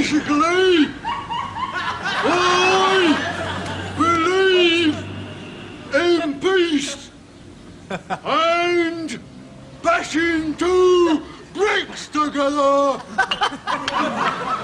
Basically, I believe in peace and bashing two bricks together.